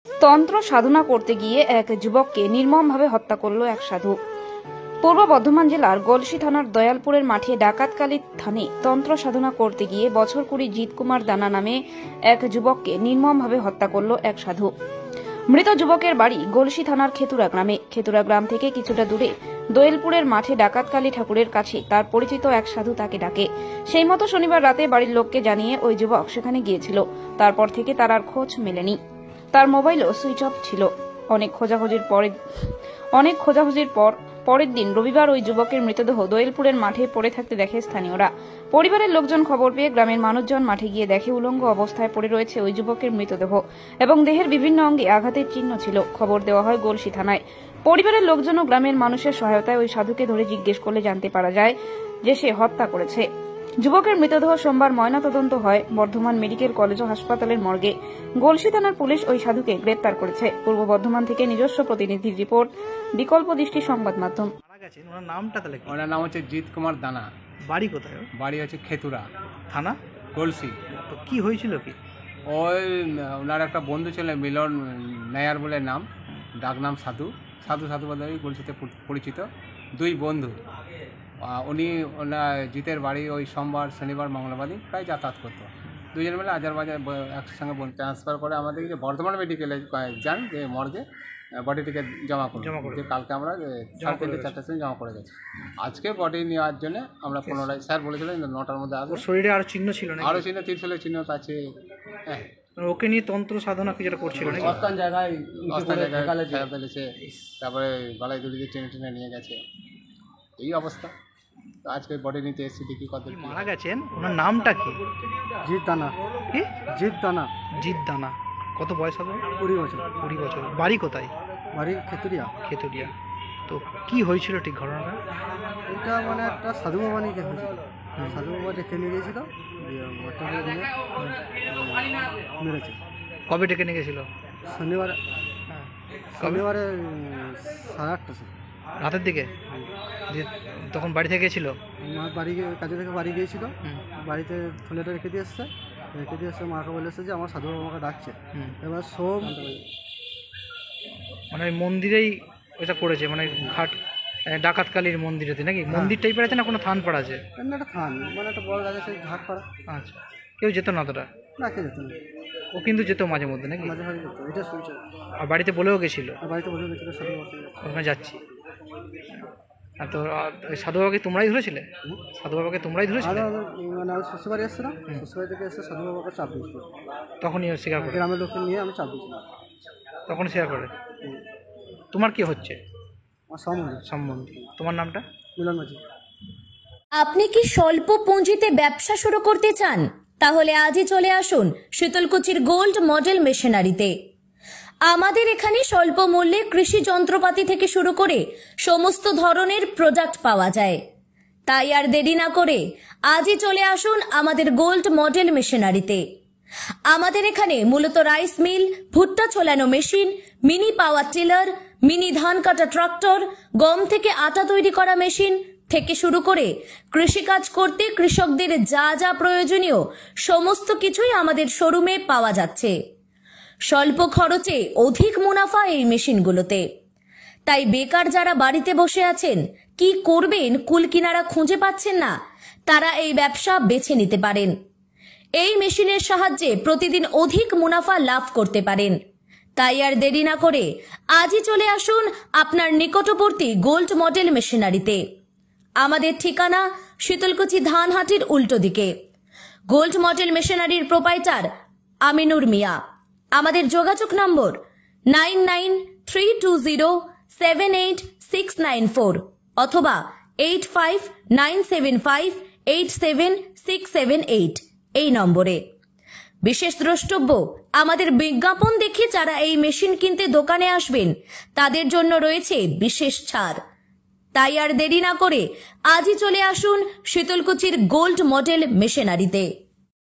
তন্ত্র সাধনা করতে গিয়ে এক যুবককে নির্মমভাবে হত্যা করল এক সাধু। পূর্ব বর্ধমান জেলার গলসি থানার দয়ালপুরের মাঠে ডাকাতকালী থানে তন্ত্র সাধনা করতে গিয়ে বছর 20 জিৎ কুমার দানা নামে এক যুবককে নির্মমভাবে হত্যা করল এক সাধু। মৃত যুবকের বাড়ি গলসি থানার খেতুরা গ্রামে। খেতুরা গ্রাম থেকে কিছুটা দূরে দয়ালপুরের মাঠে ডাকাতকালী ঠাকুরের কাছে তার পরিচিত এক সাধু তাকে ডাকে। সেই মতো শনিবার রাতে বাড়ির লোককে জানিয়ে ওই যুবক সেখানে গিয়েছিল। তারপর থেকে তার আর খোঁজ মেলেনি। তার মোবাইলও সুইচ অফ ছিল। অনেক খোঁজাখুঁজির পর পরের দিন রবিবার ওই যুবকের মৃতদেহ দয়ালপুরের মাঠে পড়ে থাকতে দেখে স্থানীয়রা। পরিবারের লোকজন খবর পেয়ে গ্রামের মানুষজন মাঠে গিয়ে দেখে উলঙ্গ অবস্থায় পড়ে রয়েছে ওই যুবকের মৃতদেহ এবং দেহের বিভিন্ন অঙ্গে আঘাতের চিহ্ন ছিল। খবর দেওয়া হয় গলসি থানায়। পরিবারের লোকজন ও গ্রামের মানুষের সহায়তায় ওই সাধুকে ধরে জিজ্ঞেস করলে জানতে পারা যায় যে সে হত্যা করেছে। যুবকের মৃতদেহ সোমবার ময়নাতদন্ত হয় বর্ধমান মেডিকেল কলেজ ও হাসপাতালের মর্গে। গলসি থানার পুলিশ ওই সাধুকে গ্রেপ্তার করেছে। পূর্ব বর্ধমান থেকে নিজস্ব প্রতিনিধির রিপোর্ট, বিকল্প দৃষ্টি সংবাদ মাধ্যম। ওনার নাম হচ্ছে জিৎ কুমার দানা। বাড়ি কোথায়? বাড়ি হচ্ছে খেতুরা থানা গলসি। তো কি হয়েছিল কি? ওই ওনার একটা বন্ধু ছিল মিলন নায়ার বলে নাম, ডাক নাম সাধু বলে গলসিতে পরিচিত। দুই বন্ধু, উনি ওনার জিতের বাড়ি ওই সোমবার, শনিবার, মঙ্গলবার দিন প্রায় যাতায়াত করতো। দুজন মিলে আজারবাজার একসঙ্গে ট্রান্সফার করে আমাদের যে বর্ধমান মেডিকেলে যান, যে মর্গে বডিটিকে জমা করে কালকে আমরা 3:30-4টার সময় জমা করে গেছি। আজকে বডি নেওয়ার জন্য আমরা পুনরায় স্যার বলেছিলেন 9টার মধ্যে আসবো। শরীরে আরো চিহ্ন ছিল না? আরও চিহ্ন, ত্রিশূলের চিহ্ন আছে। হ্যাঁ, ওকে নিয়ে তন্ত্র সাধনা কি যেটা করছিল নাকি? অস্থান জায়গায় ফেলেছে, তারপরে গলায় দড়ি দিয়ে টেনে নিয়ে গেছে। এই অবস্থা। তো আজকে বডি নিতে এসেছি, দেখি কত মারা গেছেন। ওনার নামটা কি? জিৎ দানা। কি? জিৎ দানা। জিৎ দানা। কত বয়স হবে? 20 বছর। 20 বছর। বাড়ি কোথায়? বাড়ি খেতুরিয়া। খেতুরিয়া। তো কি হয়েছিল ঠিক ঘটনাটা? এটা মানে একটা সাধু বাবা নিয়ে হয়েছিল। সাধু বাবা ডেকে নিয়ে গিয়েছিল, মেরেছে। কবে ডেকে নিয়ে গেছিল? শনিবারে। শনিবারে 8:30 রাতের দিকে। যে তখন বাড়ি থেকে গেছিল? বাড়ি কাজে থেকে বাড়ি গিয়েছিল। বাড়িতে ছেলেটা রেখে দিয়ে এসছে। মাকে বলে এসছে যে আমার সাধু বাবা আমাকে ডাকছে। এবার মানে ওই মন্দিরেই ওইটা করেছে, মানে ঘাট ডাকাতকালীর মন্দিরেতে নাকি? মন্দির টাইপের আছে না কোনো থান পাড়া আছে? একটা থান, মানে একটা বড় গাছ আছে, ঘাট পাড়া। আচ্ছা, কেউ যেত না অতটা? না, কেউ যেত না। ও কিন্তু যেত মাঝে মধ্যে নাকি? মাঝে মাঝে যেত, এটা শুনছে। আর বাড়িতে বলেও গেছিল? বাড়িতে বলে গেছিল সাধু বাবা ওখানে যাচ্ছি। আর তো সাধু বাবাকে তোমরাই ধরেছিলে? সাধু বাবাকে তোমরাই ধরেছিলে? মানে আমি শ্বশুরবাড়ি এসেছিলাম, শ্বশুরবাড়ি থেকে এসে সাধু বাবাকে চাপ দিয়েছিল। তখনই স্বীকার করে? গ্রামের লোককে নিয়ে আমি চাপ দিয়েছিলাম। তখন স্বীকার করে? তোমার কি হচ্ছে? আমার সম্বন্ধে। তোমার নামটা? মিলন মাঝি। আপনি কি স্বল্প পুঁজিতে ব্যবসা শুরু করতে চান? তাহলে আজই চলে আসুন শীতলকুচির গোল্ড মডেল মেশিনারিতে। আমাদের এখানে স্বল্প মূল্যে কৃষি যন্ত্রপাতি থেকে শুরু করে সমস্ত ধরনের প্রোডাক্ট পাওয়া যায়। তাই আর দেরি না করে আজই চলে আসুন আমাদের গোল্ড মডেল মেশিনারিতে। আমাদের এখানে মূলত রাইস মিল, ভুট্টা ছোলানো machine, mini power tiller, mini ধান কাটা ট্রাক্টর, গম থেকে আটা তৈরি করা মেশিন থেকে শুরু করে কৃষিকাজ করতে কৃষকদের যা যা প্রয়োজনীয় সমস্ত কিছুই আমাদের শোরুমে পাওয়া যাচ্ছে। স্বল্প খরচে অধিক মুনাফা এই মেশিনগুলোতে। তাই বেকার যারা বাড়িতে বসে আছেন, কি করবেন কুল কিনারা খুঁজে পাচ্ছেন না, তারা এই ব্যবসা বেছে নিতে পারেন। এই মেশিনের সাহায্যে প্রতিদিন অধিক মুনাফা লাভ করতে পারেন। তাই আর দেরি না করে আজই চলে আসুন আপনার নিকটবর্তী গোল্ড মডেল মেশিনারিতে। আমাদের ঠিকানা শীতলকুচি ধানহাটির উল্টো দিকে। গোল্ড মডেল মেশিনারির প্রোপাইটার আমিনুর মিয়া। আমাদের যোগাযোগ নম্বর 9932078694 অথবা 8597587678 এই নম্বরে। বিশেষ দ্রষ্টব্য, আমাদের বিজ্ঞাপন দেখে যারা এই মেশিন কিনতে দোকানে আসবেন তাদের জন্য রয়েছে বিশেষ ছাড়। তাই আর দেরি না করে আজই চলে আসুন শীতলকুচির গোল্ড মডেল মেশিনারিতে।